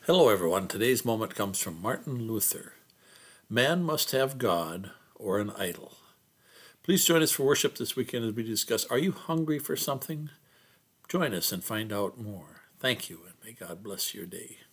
Hello, everyone. Today's moment comes from Martin Luther. Man must have God or an idol. Please join us for worship this weekend as we discuss, are you hungry for something? Join us and find out more. Thank you, and may God bless your day.